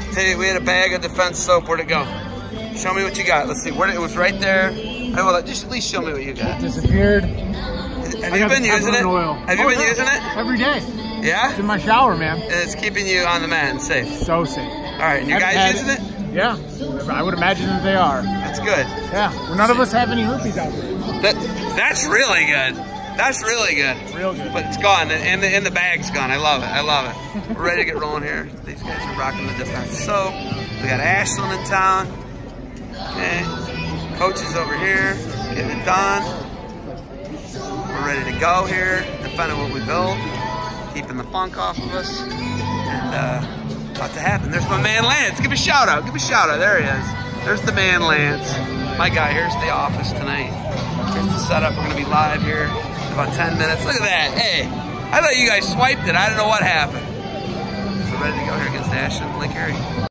Hey, we had a bag of defense soap. Where'd it go? Show me what you got. Let's see. Where it was right there. Well, just at least show me what you got. Disappeared. Have you been using it? Have you been using it? Every day. Yeah? It's in my shower, man. And it's keeping you on the mend, safe. So safe. All right, and you guys using it? Yeah. I would imagine that they are. That's good. Yeah. Well, none of us have any herpes out there. That's really good. That's really good. Real good. But it's gone, and the bag's gone. I love it. I love it. We're ready to get rolling here. These guys are rocking the defense soap. We got Ashland in town. Okay. Coach is over here, getting it done. We're ready to go here, defending what we built, keeping the funk off of us, and about to happen. There's my man Lance. Give a shout out. Give a shout out. There he is. There's the man Lance. My guy. Here's the office tonight. Here's the setup. We're gonna be live here in about 10 minutes. Look at that. Hey, I thought you guys swiped it. I don't know what happened. So ready to go here against Ashland, Lake Erie.